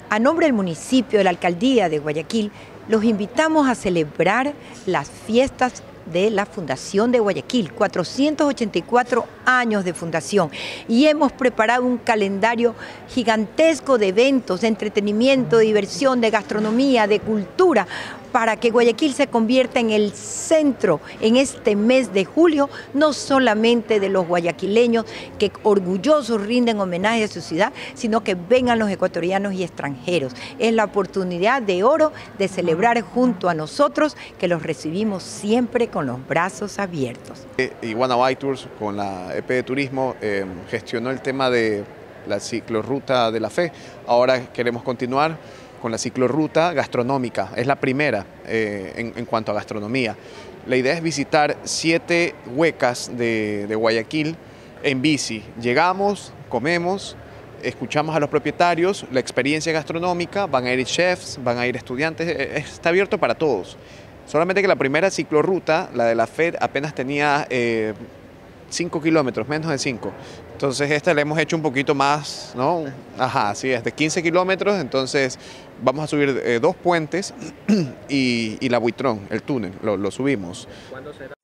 A nombre del municipio, de la alcaldía de Guayaquil, los invitamos a celebrar las fiestas de la Fundación de Guayaquil, 484 años de fundación, y hemos preparado un calendario gigantesco de eventos, de entretenimiento, de diversión, de gastronomía, de cultura, para que Guayaquil se convierta en el centro en este mes de julio, no solamente de los guayaquileños que orgullosos rinden homenaje a su ciudad, sino que vengan los ecuatorianos y extranjeros. Es la oportunidad de oro de celebrar junto a nosotros, que los recibimos siempre con los brazos abiertos. Y Guanabay Tours, con la EP de Turismo, gestionó el tema de la ciclorruta de la fe. Ahora queremos continuar con la ciclorruta gastronómica. Es la primera en cuanto a gastronomía. La idea es visitar 7 huecas de Guayaquil en bici. Llegamos, comemos, escuchamos a los propietarios, la experiencia gastronómica, van a ir chefs, van a ir estudiantes, está abierto para todos. Solamente que la primera ciclorruta, la de la FED, apenas tenía 5 kilómetros, menos de 5. Entonces esta la hemos hecho un poquito más, ¿no? Ajá, sí, es de 15 kilómetros, entonces vamos a subir 2 puentes y la Buitrón, el túnel, lo subimos. ¿Cuándo será?